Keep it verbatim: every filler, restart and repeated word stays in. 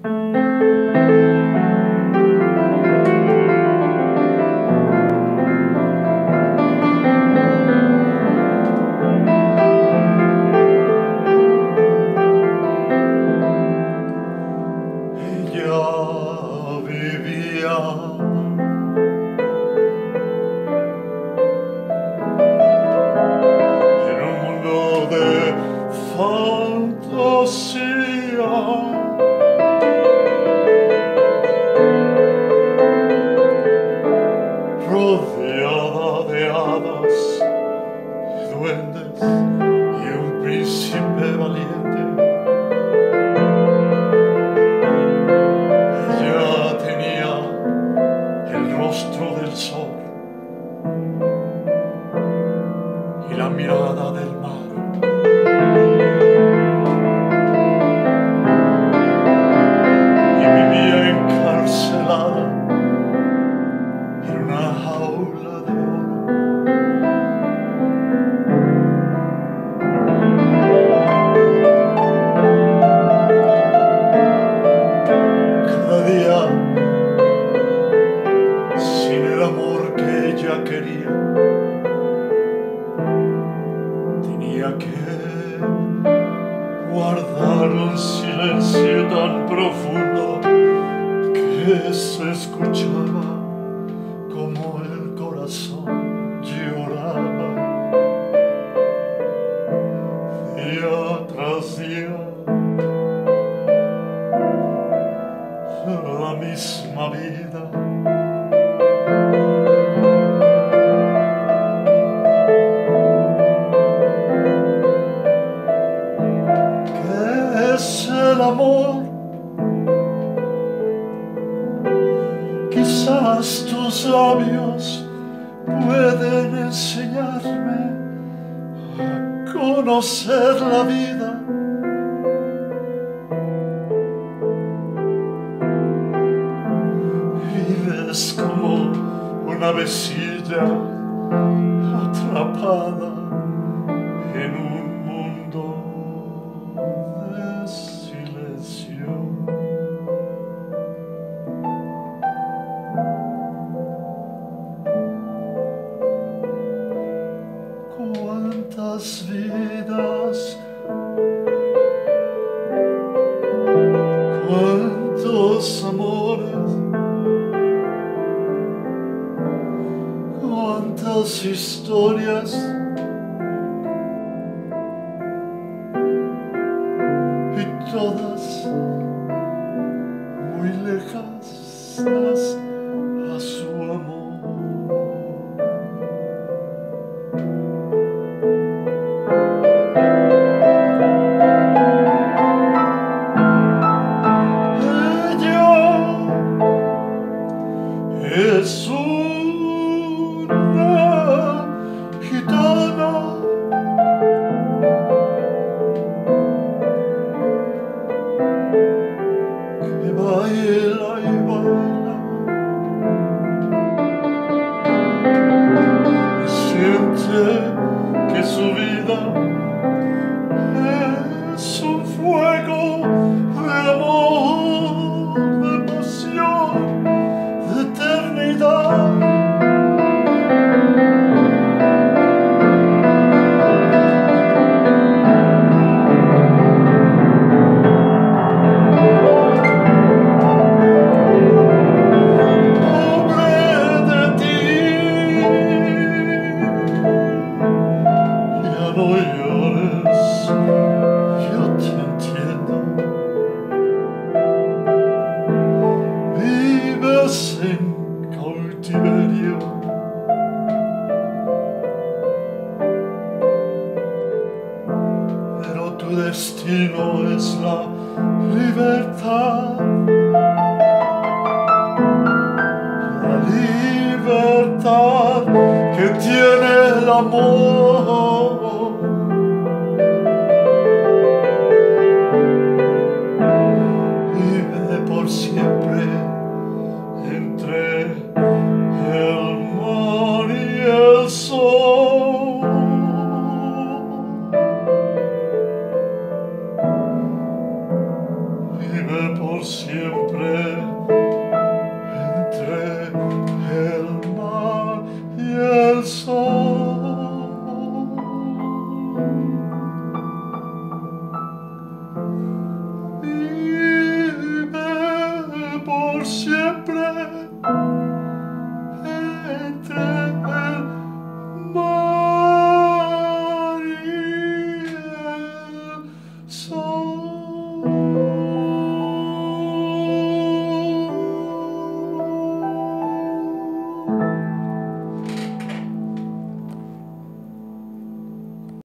rodeada de hadas y duendes y un príncipe valiente. Ella tenía el rostro del sol y la mirada del mar. Y vivía encarcelada en una jaula de oro. Cada día, sin el amor que ella quería, tenía que guardar un silencio tan profundo que se escuchaba como el corazón lloraba. Día tras día, la misma vida. ¿Qué es el amor? Quizás tus labios pueden enseñarme a conocer la vida. Vives como una avecilla atrapada en un mundo de silencio. Cuántas vidas, cuántos amores, cuántas historias, y todas muy lejanas a su amor. Es una gitana que baila y baila y siente que su vida es un fuego de amor, de pasión, de eternidad. Pobre de ti, ya no llores, yo te entiendo. Vives en cautiverio, pero tu destino es la libertad. La libertad que tiene el amor. Vive por siempre entre el mar y el sol. Vive por siempre.